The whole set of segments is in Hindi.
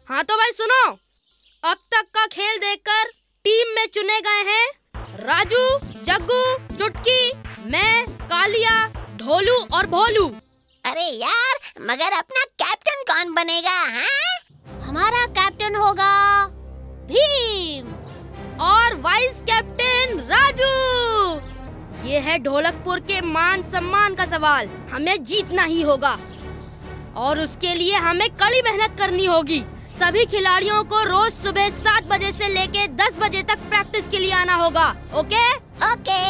हाँ तो भाई सुनो, अब तक का खेल देखकर टीम में चुने गए हैं राजू, जग्गू, चुटकी, मैं, कालिया, ढोलू और भोलू। अरे यार, मगर अपना कैप्टन कौन बनेगा? हाँ? हमारा कैप्टन होगा भीम और वाइस कैप्टन राजू। ये है ढोलकपुर के मान सम्मान का सवाल। हमें जीतना ही होगा और उसके लिए हमें कड़ी मेहनत करनी होगी। सभी खिलाड़ियों को रोज सुबह 7 बजे से लेके 10 बजे तक प्रैक्टिस के लिए आना होगा। ओके? ओके।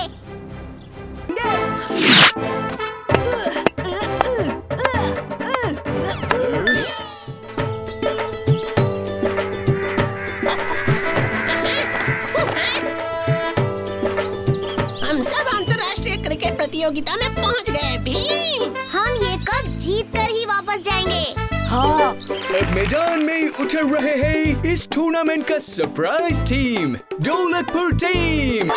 हम सब अंतर्राष्ट्रीय क्रिकेट प्रतियोगिता में पहुंच गए भीम। हम ये कप जीत कर ही वापस जाएंगे। हाँ। एक मैदान में उतर रहे हैं इस टूर्नामेंट का सरप्राइज टीम, ढोलकपुर टीम।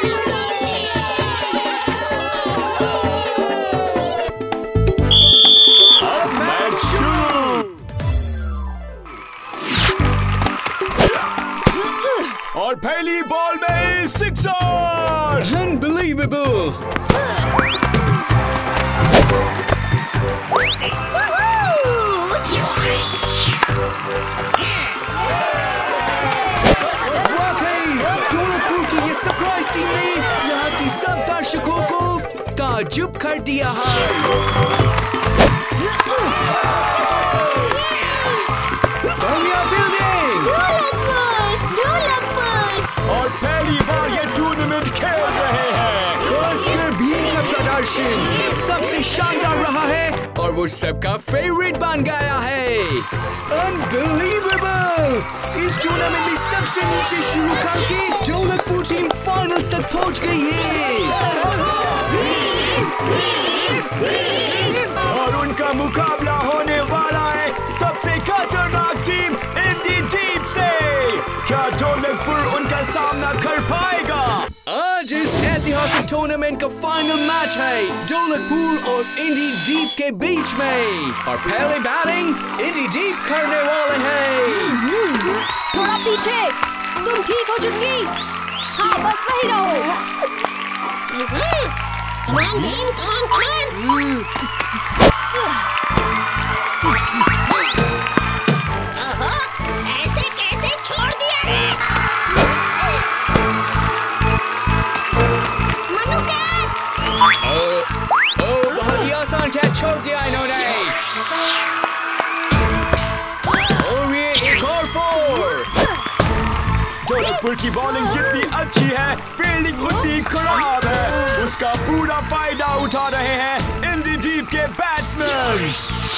अब मैच शुरू। और पहली बॉल में सिक्सर। अनबिलीवेबल। सरप्राइज टीम ने यहाँ की सब दर्शकों को ताज्जुब कर दिया है। और पहली बार ये टूर्नामेंट खेल रहे हैं। खासकर भीम का प्रदर्शन सबसे शानदार रहा है और वो सबका फेवरेट बन गया है। अनबिलीवेबल! इस टूर्नामेंट में सबसे नीचे शुरू करके ढोलकपुर टीम फाइनल्स तक पहुंच गई है। और उनका मुकाबला होने वाला है सबसे खतरनाक टीम इंडी डीप से। क्या ढोलकपुर उनका सामना कर पाएगा? आज इस ऐतिहासिक टूर्नामेंट का फाइनल मैच है ढोलकपुर और इंडी डीप के बीच में। और पहले बैटिंग इंडी डीप करने वाले हैं। थोड़ा पीछे। तुम ठीक हो चुटकी? हाँ बस वही रहो। Come on, Bean, come on. ऐसे कैसे छोड़ दिया है? मनु कैच! बहुत ही आसान कैच छोड़ दिया इन्होंने। और ये एक और 4। ढोलकपुर की बॉलिंग जितनी अच्छी है, फील्डिंग उतनी खराब है। उसका पूरा फायदा उठा रहे हैं इंडी डीप के बैट्समैन।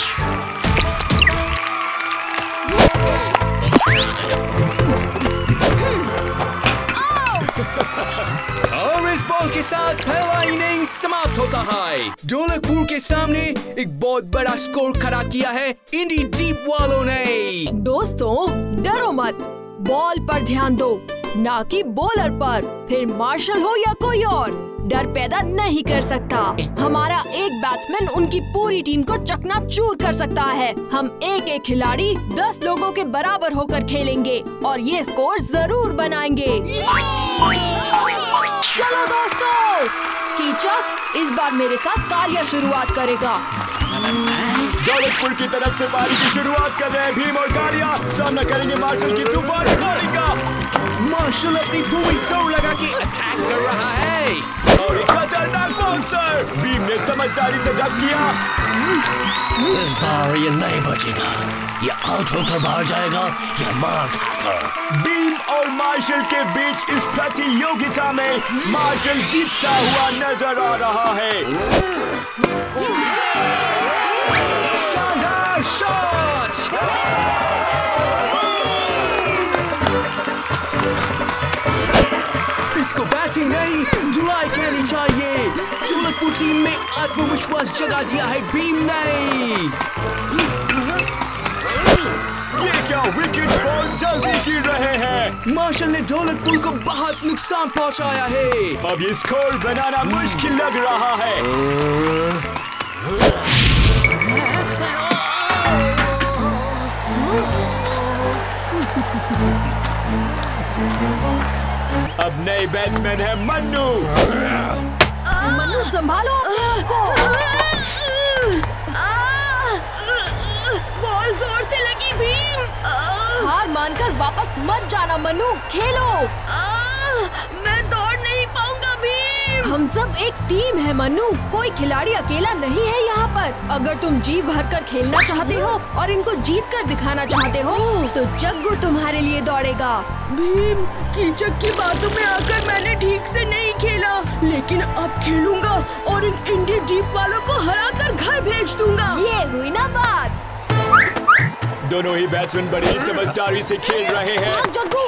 और इस बॉल के साथ पहला इनिंग समाप्त होता है। ढोलकपुर के सामने एक बहुत बड़ा स्कोर खड़ा किया है इंडी डीप वालों ने। दोस्तों डरो मत, बॉल पर ध्यान दो, ना कि बॉलर पर। फिर मार्शल हो या कोई और, डर पैदा नहीं कर सकता। हमारा एक बैट्समैन उनकी पूरी टीम को चकनाचूर कर सकता है। हम एक एक खिलाड़ी 10 लोगों के बराबर होकर खेलेंगे और ये स्कोर जरूर बनाएंगे। चलो दोस्तों, कीचक इस बार मेरे साथ कालिया शुरुआत करेगा। ढोलकपुर की तरफ से पारी की शुरुआत कर रहे हैं भीम और कालिया। सामना करेंगे मार्शल की तूफानी बॉलिंग का। मार्शल अपनी पूरी जोर लगा के अटैक कर रहा है और एक खतरनाक बाउंसर भीम ने समझदारी से डक किया। इस बार ये नहीं बचेगा, ये आउट होकर बाहर जाएगा या मार खाकर। भीम और मार्शल के बीच इस प्रतियोगिता में मार्शल जीतता हुआ नजर आ रहा है। शानदार शॉट! इसको बैटिंग नहीं धुलाई करनी चाहिए। ढोलकपुर टीम में आत्मविश्वास जगा दिया है भीम ने। ये क्या विकेट बॉल जल्दी गिर रहे हैं। मार्शल ने ढोलकपुर को बहुत नुकसान पहुंचाया है। अब ये स्कोर बनाना मुश्किल लग रहा है। अब नए बैट्समैन है मन्नू। मन्नू संभालो अपने आप को। बॉल जोर से लगी भीम। हार मानकर वापस मत जाना मन्नू, खेलो। मैं दौड़ नहीं पाऊंगा भीम। हम सब एक टीम है मन्नू, कोई खिलाड़ी अकेला नहीं है यहाँ पर। अगर तुम जी भरकर खेलना चाहते हो और इनको जीत कर दिखाना चाहते हो तो जग्गू तुम्हारे लिए दौड़ेगा। भीम, कीचक की बातों में आकर मैंने ठीक से नहीं खेला, लेकिन अब खेलूंगा और इन इंडी जीप वालों को हराकर घर भेज दूंगा। ये हुई ना बात। दोनों ही बैट्समैन बड़ी समझदारी से खेल रहे हैं। जग्गू।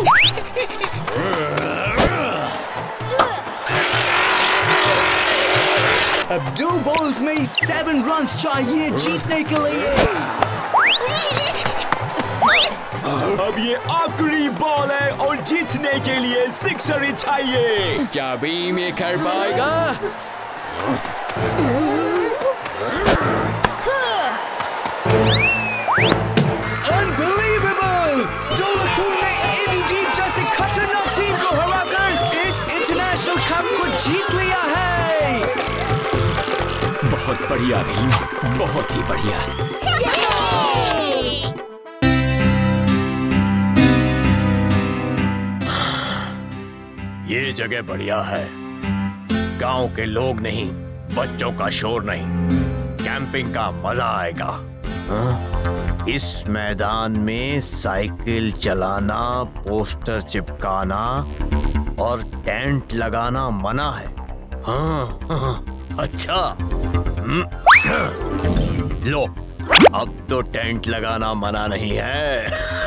अब 2 बॉल्स में 7 रन्स चाहिए जीतने के लिए। अब ये आखिरी बॉल है और जीतने के लिए सिक्सर ही चाहिए। क्या भीम ये कर पाएगा? Unbelievable! ढोलकपुर ने इंडी जीप जैसे खतरनाक टीम को हराकर इस इंटरनेशनल कप को जीत लिया है। बहुत बढ़िया भीम, बहुत ही बढ़िया। ये जगह बढ़िया है। गांव के लोग नहीं, बच्चों का शोर नहीं, कैंपिंग का मजा आएगा। इस मैदान में साइकिल चलाना, पोस्टर चिपकाना और टेंट लगाना मना है। अच्छा। लो, अब तो टेंट लगाना मना नहीं है।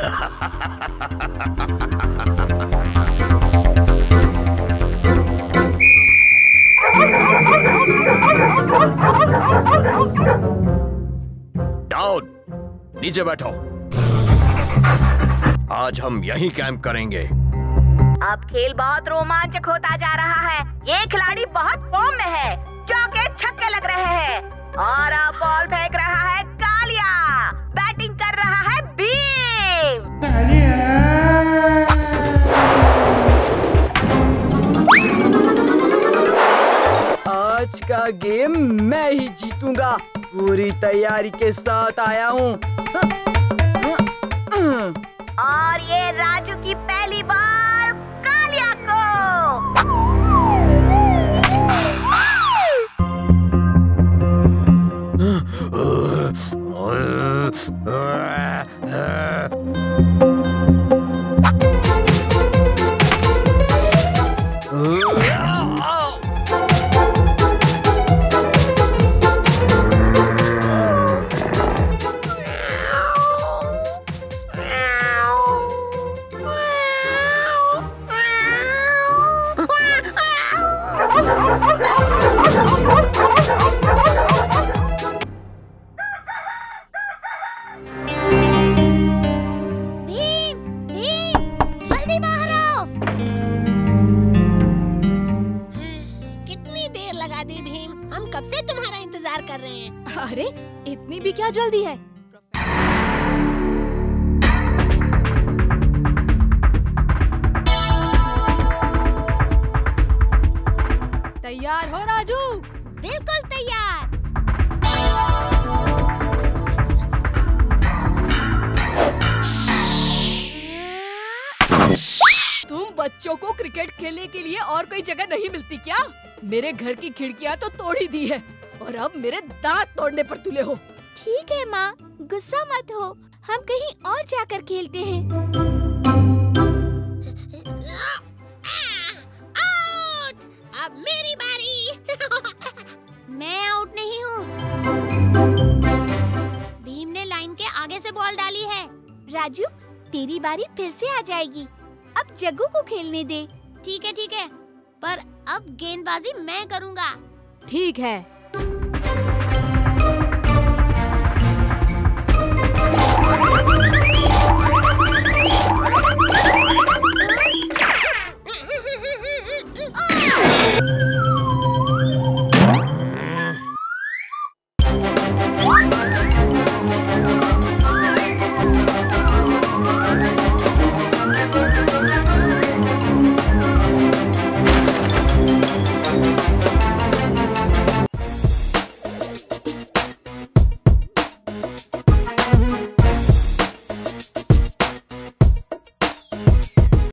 डाउन, नीचे बैठो। आज हम यहीं कैंप करेंगे। अब खेल बहुत रोमांचक होता जा रहा है। ये खिलाड़ी बहुत फॉर्म में है, चौके छक्के लग रहे हैं और अब बॉल फेंक रहा है कालिया, बैटिंग कर रहा है भीम। आज का गेम मैं ही जीतूंगा। पूरी तैयारी के साथ आया हूँ। और ये राजू की पहली बॉल कालिया को। अरे इतनी भी क्या जल्दी है? तैयार हो राजू? बिल्कुल तैयार। तुम बच्चों को क्रिकेट खेलने के लिए और कोई जगह नहीं मिलती क्या? मेरे घर की खिड़कियाँ तो तोड़ ही दी है और अब मेरे दांत तोड़ने पर तुले हो। ठीक है माँ, गुस्सा मत हो, हम कहीं और जाकर खेलते हैं। आउट! अब मेरी बारी। मैं आउट नहीं हूँ। भीम ने लाइन के आगे से बॉल डाली है। राजू, तेरी बारी फिर से आ जाएगी। अब जग्गू को खेलने दे। ठीक है, पर अब गेंदबाजी मैं करूँगा। ठीक है,